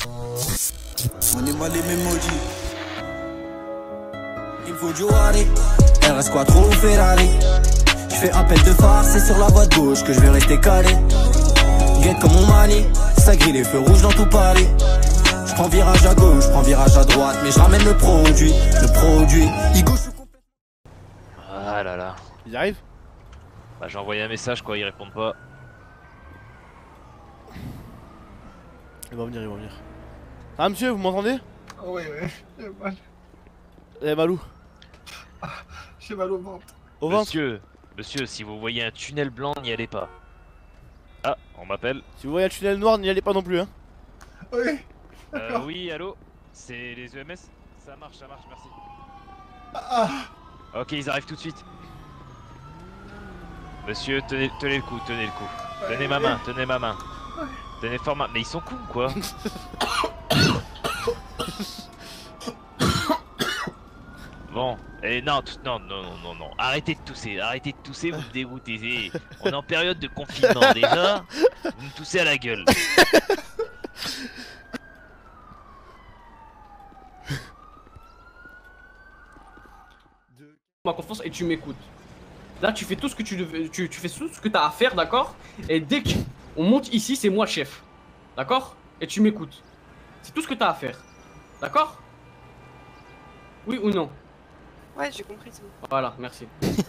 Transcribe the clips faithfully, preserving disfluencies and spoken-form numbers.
On est mal les mêmes maudits. Il faut du Wari. R S Quattro ou Ferrari. Je fais appel de phare, c'est sur la voie de gauche que je vais rester calé. Guette comme mon Mali, ça grille les feux rouges dans tout Paris. Je prends virage à gauche, je prends virage à droite, mais je ramène le produit, le produit. Igo, je suis complètement... Ah là là. Ils arrivent? Bah j'ai envoyé un message quoi, ils répondent pas. Ils vont venir, ils vont venir. Ah monsieur, vous m'entendez? Ah ouais, ouais, j'ai mal. Eh Malou. Ah, j'ai mal au ventre. Au ventre? Monsieur, monsieur, si vous voyez un tunnel blanc, n'y allez pas. Ah, on m'appelle. Si vous voyez un tunnel noir, n'y allez pas non plus hein. Oui. Euh, oui, allô? C'est les E M S? Ça marche, ça marche, merci. Ah. Ok, ils arrivent tout de suite. Monsieur, tenez, tenez le coup, tenez le coup. Ouais, Tenez ma ouais. main, tenez ma main. Ouais. Tenez fort ma... Mais ils sont cons quoi. Bon, et non, tout- non, non, non, non, non, arrêtez de tousser, arrêtez de tousser, vous me dégoûtez. Et on est en période de confinement déjà, vous me toussez à la gueule. Ma confiance et tu m'écoutes. Là tu fais tout ce que tu, devais- tu, tu fais tout ce que t'as à faire, d'accord? Et dès qu'on monte ici, c'est moi le chef. D'accord? Et tu m'écoutes. C'est tout ce que t'as à faire. D'accord? Oui ou non? Ouais, j'ai compris, c'est bon. Voilà, merci.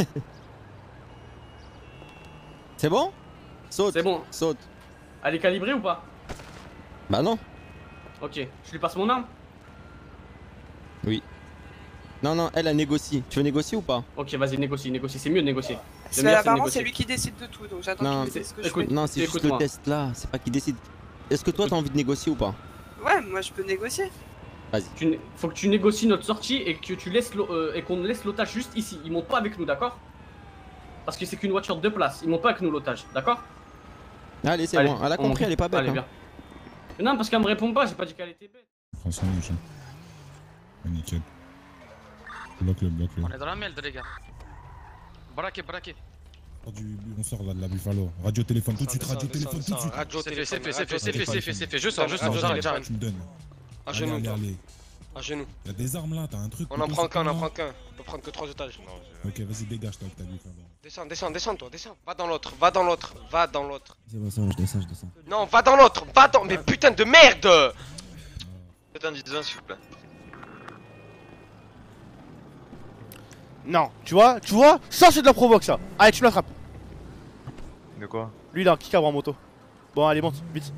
C'est bon? Saute. C'est bon. Saute. Elle est calibrée ou pas? Bah non. Ok, je lui passe mon arme? Oui. Non, non, elle a négocié. Tu veux négocier ou pas? Ok, vas-y, négocie, négocie. C'est mieux de négocier. Le C'est- meilleur, Apparemment, négocier. c'est lui qui décide de tout, donc j'attends Non, qu'il me dise ce que je écoute, fais. Non, c'est juste le Écoute-moi. test là. C'est pas qui décide. Est-ce que toi t'as envie de négocier ou pas? Ouais, moi je peux négocier. Vas-y. Tu né- faut que tu négocies notre sortie et que tu laisses l'o- euh, et qu'on laisse l'otage juste ici. Ils montent pas avec nous, d'accord? Parce que c'est qu'une voiture de place. Ils montent pas avec nous l'otage, d'accord? Allez, c'est Allez, bon. Elle a on compris, monte. elle est pas bête. Allez, hein. viens. Mais non, parce qu'elle me répond pas. J'ai pas dit qu'elle était bête. Prends son rouge. Ah, nickel. Bloque-le, bloque-le. On est dans la merde, les gars. Braquez, braquez. Du- On sort là de la Buffalo. Radio téléphone tout de suite, radio téléphone tout de suite. Radio téléphone. C'est fait, c'est fait, c'est fait, c'est fait, c'est fait. Je sors, sors, je sors, j'arrête, j'arrête. Tu me donnes. À Allez, genoux, allez, toi. allez. À genoux. Y'a des armes là, t'as un truc. On en prend qu'un, on en prend qu'un. On peut prendre que trois otages. Ok, vas-y, dégage toi avec ta Buffalo. Descends, descends, descends, toi, descends. Va dans l'autre, va dans l'autre, va dans l'autre. C'est bon, ça, je descends, je descends. Non, va dans l'autre, va dans. Mais putain de merde! Faites un dix vingt s'il vous plaît. Non, tu vois, tu vois, ça c'est de la provoque ça. Allez, tu l'attrapes. De quoi? Lui il a un kick en moto. Bon, allez, monte, vite.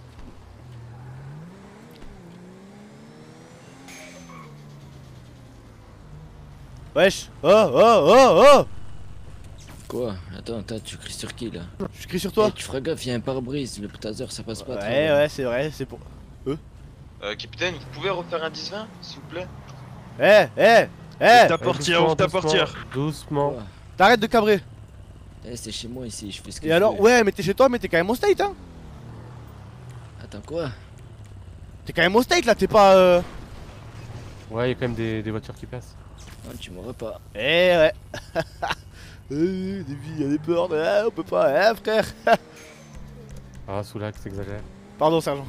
Wesh. Oh, oh, oh, oh. Quoi? Attends, attends, tu cries sur qui là? Je crie sur toi. Eh, tu feras gaffe, y'a un pare-brise, le taser ça passe pas. Ouais, ouais, c'est vrai, c'est pour... Euh, capitaine, vous pouvez refaire un dix vingt s'il vous plaît? Eh, eh, eh. Ta portière, ouvre ta portière. Doucement. T'arrêtes de cabrer. Eh, c'est chez moi ici, je fais ce que Et je alors, veux. ouais, mais t'es chez toi, mais t'es quand même au state, hein. Attends, quoi? T'es quand même au state là, t'es pas... Euh... Ouais, y'a quand même des, des voitures qui passent. Non, tu m'auras pas. Eh ouais. Euh, des vies, y'a des peurs, eh, on peut pas, eh frère. Ah, sous l'axe, t'exagères. Pardon, sergent.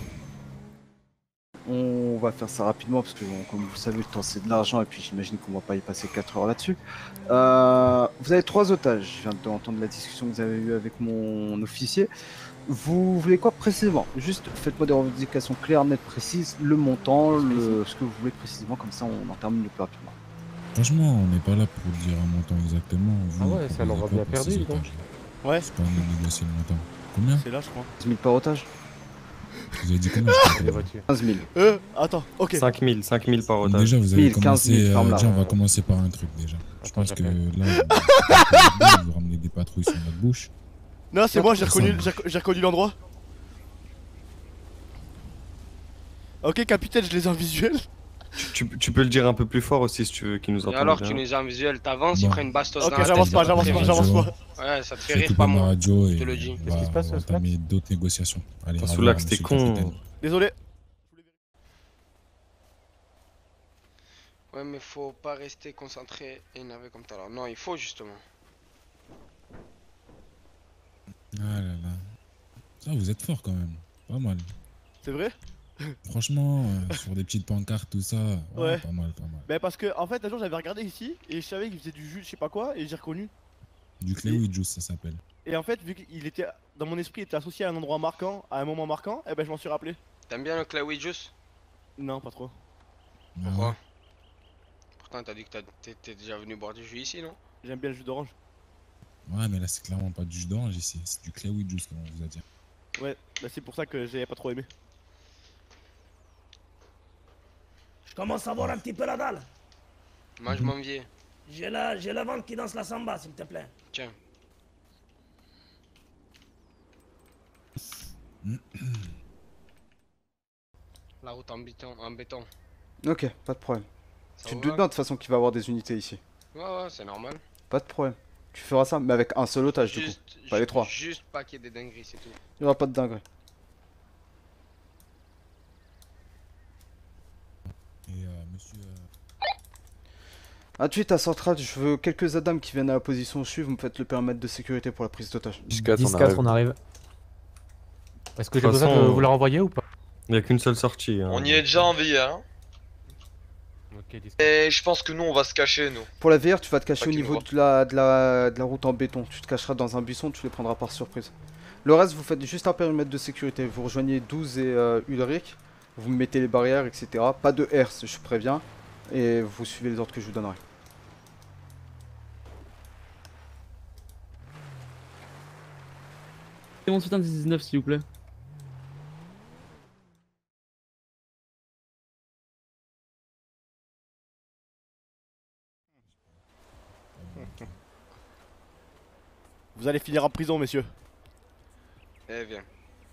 On va faire ça rapidement parce que, bon, comme vous savez, le temps c'est de l'argent et puis j'imagine qu'on va pas y passer quatre heures là-dessus. Euh, vous avez trois otages. Je viens d'entendre la discussion que vous avez eue avec mon officier. Vous voulez quoi précisément? Juste faites-moi des revendications claires, nettes, précises, le montant, le... ce que vous voulez précisément, comme ça on en termine le plus rapidement. Franchement, on n'est pas là pour dire un montant exactement. Ah ouais, c'est un endroit bien perdu, dis donc. Ouais. C'est pas à nous de négocier le montant. Combien? C'est là, je crois. quinze mille par otage. Vous avez dit combien? Les voitures. quinze mille. Euh, attends, ok. cinq mille, cinq mille par Donc otage. déjà, vous avez mille, quinze mille, commencé. ferme-la. Euh, déjà, on va commencer par un truc déjà. Je Attends, pense que j'appelle. là, vous, vous ramenez des patrouilles sur notre bouche. Non, c'est moi, j'ai ça reconnu, va. j'ai j'ai reconnu l'endroit. Ok, capitaine, je les ai en visuel. Tu, tu, tu peux le dire un peu plus fort aussi si tu veux qu'ils nous Et entendent alors, bien. tu nous as un visuel, t'avances, il Bon. prend une bastos Ok, dans la j'avance tête. pas, j'avance pas, j'avance pas. Ouais, ça te fait Je rire, coupe pas ma moi. radio et te le dis. on Qu'est-ce va- qui se passe, on va Soulax entamer d'autres négociations. Allez, Attends, au Soulax, revoir, t'es monsieur le con. capitaine. Désolé. Ouais, mais faut pas rester concentré et énervé comme tout à l'heure. Non, il faut justement. Ah là là. Ça, vous êtes fort quand même. Pas mal. C'est vrai? Franchement, euh, sur des petites pancartes, tout ça, ouais, Ouais. pas mal, pas mal. Bah parce que en fait un jour j'avais regardé ici et je savais qu'il faisait du jus de je sais pas quoi et j'ai reconnu. Du Cléoui Juice, ça s'appelle. Et en fait vu qu'il était dans mon esprit il était associé à un endroit marquant, à un moment marquant, et ben je m'en suis rappelé. T'aimes bien le Cloud Juice? Non pas trop. Pourquoi? Ouais. Pourtant t'as dit que t'as- t'étais déjà venu boire du jus ici, non? J'aime bien le jus d'orange. Ouais, mais là, c'est clairement pas du jus d'orange ici, c'est du Cléoui Juice, comme on vous a dit. Ouais, bah c'est pour ça que j'ai pas trop aimé. Je commence à voir un petit peu la dalle. Moi je m'en viens. J'ai la, j'ai la vente qui danse la samba, s'il te plaît. Tiens. La route en béton. En béton. Ok, pas de problème. Ça Tu te vous doutes va? bien de toute façon qu'il va y avoir des unités ici. Ouais, ouais, c'est normal. Pas de problème. Tu feras ça, mais avec un seul otage du coup. Juste, Pas les trois. Juste pas qu'il y ait des dingueries, c'est tout. Il y aura pas de dinguerie. Et euh, monsieur. euh, A tout de suite à Centrale, je veux quelques Adam qui viennent à la position au-dessus, vous me faites le périmètre de sécurité pour la prise d'otage. dix quatre, on arrive. Est-ce que De j'ai toute besoin de façon, vous la renvoyer ou pas? Il y a qu'une seule sortie. Hein. On y est déjà en V R. Hein. Ok, dix. Et je pense que nous on va se cacher nous. Pour la V R, tu vas te cacher Pas au qu'ils niveau nous de la, de, la, de la route en béton. Tu te cacheras dans un buisson, tu les prendras par surprise. Le reste, vous faites juste un périmètre de sécurité. Vous rejoignez douze et euh, Ulrich. Vous mettez les barrières, et cetera. Pas de R, je préviens. Et vous suivez les ordres que je vous donnerai. C'est mon soutien dix-neuf s'il vous plaît. Vous allez finir en prison messieurs. Eh viens.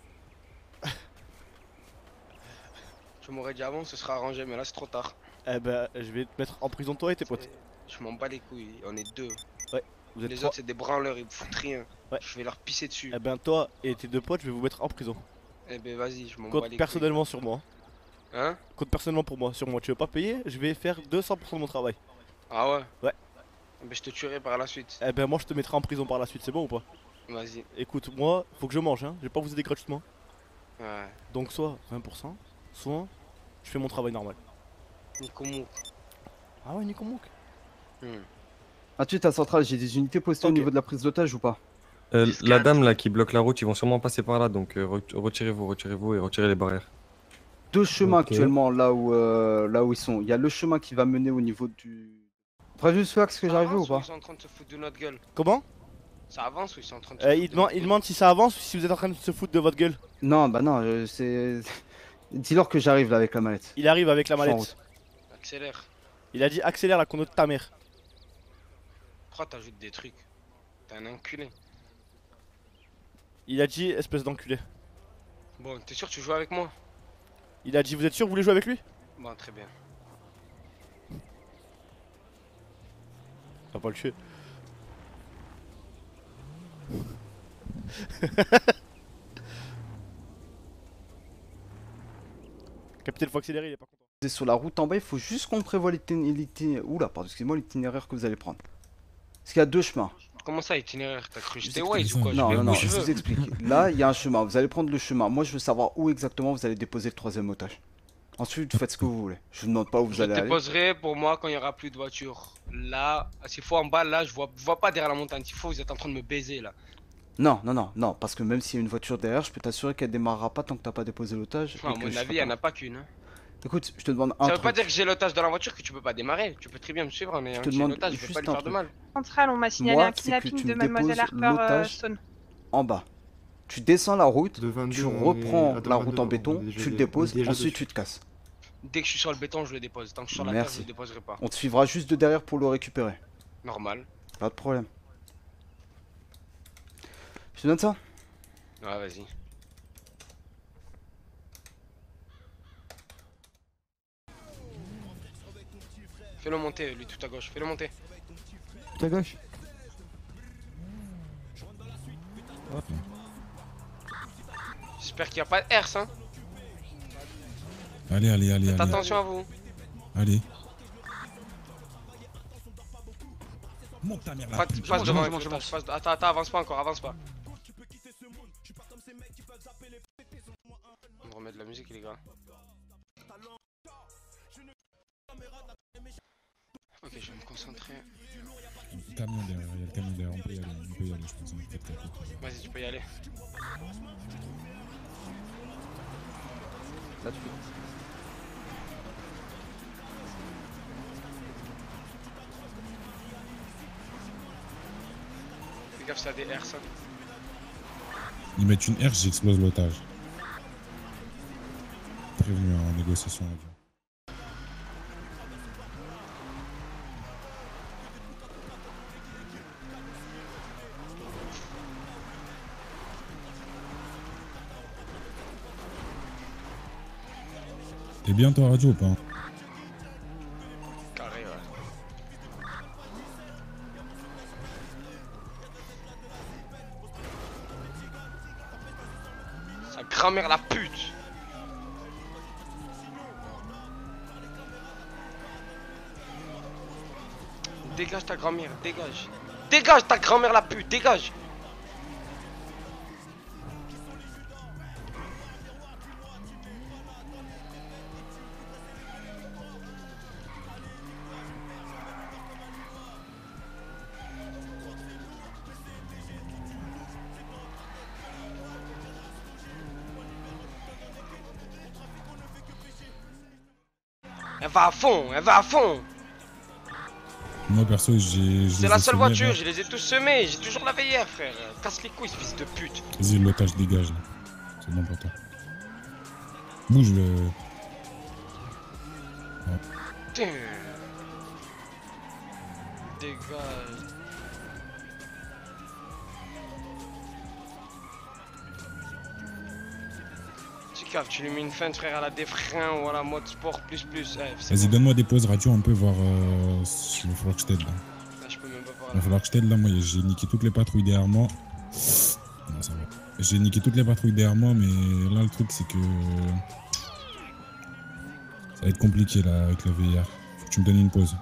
Je m'aurais dit avant, ce sera arrangé, mais là c'est trop tard. Eh ben je vais te mettre en prison toi et tes potes. Je m'en bats les couilles, on est deux. Ouais, vous êtes Les trois. autres c'est des branleurs, ils me foutent rien. Ouais. Je vais leur pisser dessus. Eh ben toi et tes deux potes je vais vous mettre en prison. Eh ben vas-y, je m'en bats Compte les couilles. personnellement sur moi. Hein? Compte personnellement pour moi, sur moi. Tu veux pas payer, je vais faire deux cents pour cent de mon travail. Ah ouais? Ouais. Eh ben je te tuerai par la suite. Eh ben moi je te mettrai en prison par la suite, c'est bon ou pas? Vas-y. Écoute, moi, faut que je mange hein, je vais pas vous aider gratuitement. Ouais. Donc soit vingt pour cent, soit je fais mon travail normal. Nico Mouk. Ah ouais, Nico Mouk. Hmm. A tout de suite à Centrale, j'ai des unités postées au niveau de la prise d'otage ou pas? Euh, la dame là qui bloque la route, ils vont sûrement passer par là, donc euh, re- retirez-vous, retirez-vous et retirez les barrières. Deux chemins Ok. actuellement là où, euh, là où ils sont. Il y a le chemin qui va mener au niveau du... Prévu ce fax que j'arrive ou Avance pas? Ils sont en train de se foutre de notre gueule. Comment? Ça avance ou ils sont en train de se Euh, foutre il, de demande, notre il gueule? demande si ça avance ou si vous êtes en train de se foutre de votre gueule. Non, bah non, euh, c'est... Dis-leur que j'arrive là avec la mallette. Il arrive avec la Je suis en mallette. Accélère. Il a dit accélère la conno de ta mère. Pourquoi t'ajoutes des trucs? T'es un enculé. Il a dit espèce d'enculé. Bon, t'es sûr que tu joues avec moi? Il a dit vous êtes sûr que vous voulez jouer avec lui? Bon, très bien. On va pas le tuer. Capitaine, faut accélérer, il est pas content. C'est sur la route en bas, il faut juste qu'on prévoit l'itinéraire... Oula, pardon, excusez-moi, l'itinéraire que vous allez prendre. Parce qu'il y a deux chemins. Comment ça, itinéraire? T'as cru que j'étais Je vous Waze explique. ou quoi? Non, vais non, où non, je je veux. vous explique. Là, il y a un chemin, vous allez prendre le chemin. Moi, je veux savoir où exactement vous allez déposer le troisième otage. Ensuite, vous faites ce que vous voulez. Je vous demande pas où vous Je allez aller. déposerai pour moi quand il y aura plus de voitures. Là, s'il faut en bas, là, je vois, je vois pas derrière la montagne. S'il faut, vous êtes en train de me baiser là. Non, non, non, non, parce que même s'il y a une voiture derrière, je peux t'assurer qu'elle démarrera pas tant que t'as pas déposé l'otage. À mon avis, il y en a pas qu'une. hein. Écoute, je te demande un Ça veut truc. pas dire que j'ai l'otage dans la voiture que tu peux pas démarrer. Tu peux très bien me suivre en ayant te j'ai demande l'otage, je peux juste pas lui un faire de truc. mal. Centrale, on m'a signalé Moi, un c'est que kidnapping tu de me Mademoiselle déposes Harper euh, l'otage Stone. en bas. Tu descends la route, vingt-deux, tu on reprends est- attends, la route vingt-deux, en on béton, est déjà tu le de- on est déposes, déjà ensuite dessus. tu te casses. Dès que je suis sur le béton, je le dépose. Tant que je suis sur la terre, je Merci. le déposerai pas. On te suivra juste de derrière pour le récupérer. Normal. Pas de problème. Je te donne ça? Ouais, vas-y. Fais-le monter, lui tout à gauche. Fais-le monter. Tout à gauche. J'espère qu'il n'y a pas de herse, hein. Allez, allez, allez, Faites allez. attention à vous. Allez. Monte ta mère là. Passe, passe devant, passe, passe, passe- Attends, attends, avance pas encore, avance pas. On me remet de la musique, les gars. concentré. Le camion derrière, il y a le camion derrière, on peut y aller, on peut y aller, je pense. On peut peut-être. Vas-y, tu peux y aller. Là, tu peux. Fais gaffe, ça a des R ça. Ils mettent une herse, j'explose l'otage. Prévenu en négociation avec eux. T'es bien toi radio ou pas? Carré, ouais. Sa grand-mère la pute. Dégage ta grand-mère, dégage. Dégage ta grand-mère la pute, dégage. Elle va à fond, elle va à fond. Moi perso j'ai... C'est la seule voiture, je les ai tous semés, j'ai toujours la V R frère. Casse les couilles, fils de pute. Vas-y, l'otage dégage là. C'est bon pour toi. Bouge le... Ouais. Putain. Dégage. Tu lui mets une feinte frère à la défrein ou à la mode sport plus plus. Eh, vas-y, bon. Donne-moi des pauses radio, on peut voir euh, si il va falloir que je t'aide là. Là, je peux même pas voir. Il va falloir que je t'aide là, moi j'ai niqué toutes les patrouilles derrière moi. Non, ça va. J'ai niqué toutes les patrouilles derrière moi, mais là le truc c'est que... Ça va être compliqué là avec le V R. Faut que tu me donnes une pause.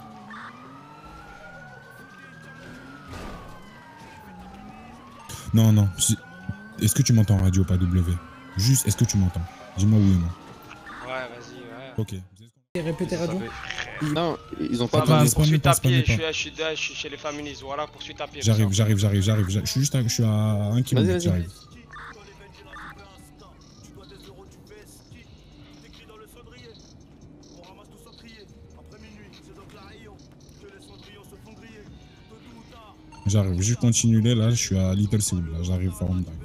Non, non. Est-ce que tu m'entends radio, pas W? Juste, est-ce que tu m'entends? Dis-moi oui ou non. Ouais, vas-y, ouais. Ok. Répétez radio. Non, ils ont pas... Attends, Bah, poursuite à pied, pas. je suis, je, suis, je suis chez les families, voilà, poursuite à pied. J'arrive, j'arrive, j'arrive, j'arrive. Je suis juste à, je suis à un kilomètre, j'arrive. J'arrive, juste continuer là, je suis à Little Seoul, là, j'arrive Forum Drive.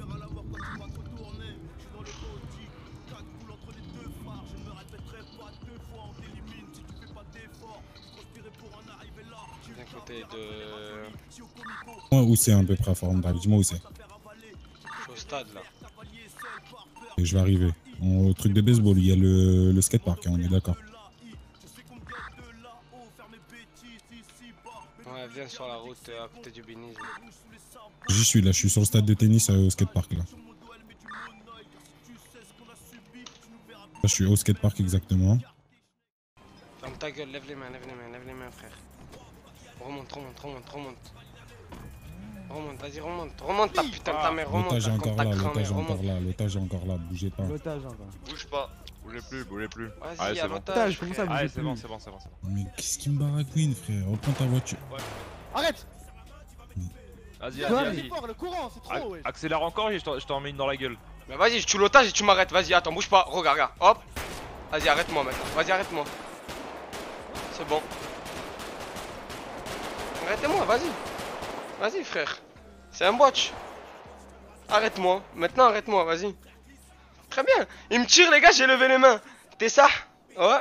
De... Où c'est à peu près à Forum Drive? Dis-moi où c'est. Je suis au stade là. Et je vais arriver. Au truc de baseball, il y a le, le skatepark, hein, on est d'accord. Ouais, viens sur la route à côté du Bénis. J'y suis là, je suis sur le stade de tennis au skatepark là. Là je suis au skatepark exactement. Ferme ta gueule, lève les mains, lève les mains, lève les mains frère. Remonte, remonte, remonte, remonte. Remonte, vas-y, remonte, remonte ta putain de ta mère, remonte. L'otage est ta encore ta là, grand-mère, l'otage est encore remonte. là, l'otage est encore là, bougez pas. L'otage encore. Bouge pas. Bougez plus, bougez plus. Vas-y, à l'otage, comment ça, frère. Allez, c'est bon, c'est bon, c'est bon, c'est bon. Mais qu'est-ce qui me baragouine frère? Reprends ta voiture. Arrête! Vas-y, Ouais, vas-y, c'est vas-y. fort, le courant, c'est trop, ouais. Accélère encore et je t'en je t'en mets une dans la gueule. Mais vas-y, je tue l'otage et tu m'arrêtes, vas-y, attends, bouge pas, regarde, regarde, hop. Vas-y, arrête-moi maintenant, vas-y, arrête-moi. C'est bon. Arrêtez-moi, vas-y. Vas-y, frère. C'est un botch. Arrête-moi, maintenant arrête-moi, vas-y. Très bien, il me tire, les gars, j'ai levé les mains. T'es ça? Ouais.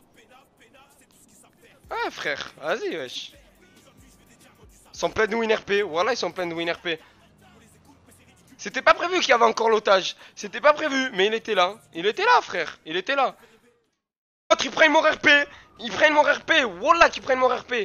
Ouais, frère, vas-y, wesh. Ils sont pleins de win R P, voilà, ils sont pleins de win R P. C'était pas prévu qu'il y avait encore l'otage. C'était pas prévu, mais il était là. Il était là, frère. Il était là. L'autre, ils prennent mon R P. Ils prennent mon R P. Wallah, qu'ils prennent mon R P.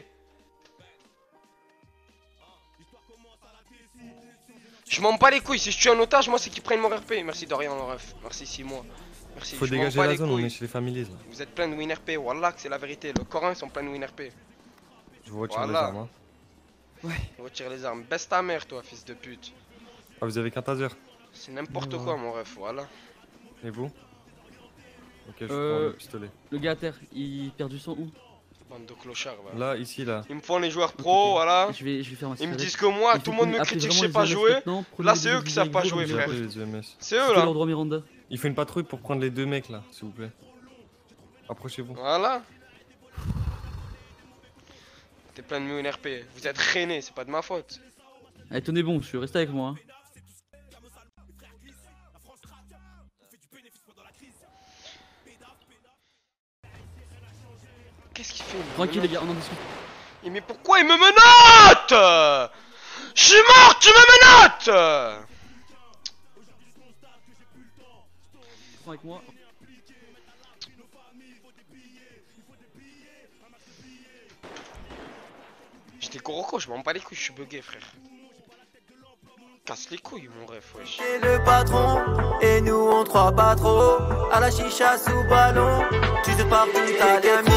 Je m'en bats les couilles. Si je tue un otage, moi, c'est qu'ils prennent mon R P. Merci de rien, mon ref. Merci six mois. Merci. Faut je m'en dégager bats la les zone, on couilles. est chez les families là. Vous êtes plein de win R P. Wallah, que c'est la vérité. Le Coran, ils sont pleins de win R P. Je vous retire Voilà. les armes. Hein. Ouais. Retire les armes. Baisse ta mère, toi, fils de pute. Ah, vous avez qu'un taser. C'est n'importe quoi, mon ref. Voilà. Et vous? Ok, je Euh, prends le pistolet. Le gars à terre, il perd du sang où? Bande de clochards, va. Là, ici, là. Ils me font les joueurs pro, voilà. Je vais, je vais faire ma Ils me cigarette. disent que moi, Il tout le faut monde me appeler critique, je vraiment sais les pas E M S jouer. maintenant, prenez Là, des c'est eux qui savent pas avec jouer, vous, frère. Appelez les E M S. C'est eux, Appelez là. leur droit Miranda. Il faut une patrouille pour prendre les deux mecs, là, s'il vous plaît. Approchez-vous. Voilà. T'es plein de mieux N R P. Vous êtes rennais, c'est pas de ma faute. Allez, tenez bon, monsieur, restez avec moi. Hein. Qu'est-ce qu'il fait? Tranquille, les gars, on en discute. Et mais pourquoi il me menotte? Je suis mort, tu me menottes! Prends avec moi. J'étais Kuroko, je m'en bats les couilles, je suis bugué, frère. Casse les couilles, mon ref, wesh. C'est le patron, et nous on croit pas trop. À la chicha sous ballon, tu te parles tout, t'as des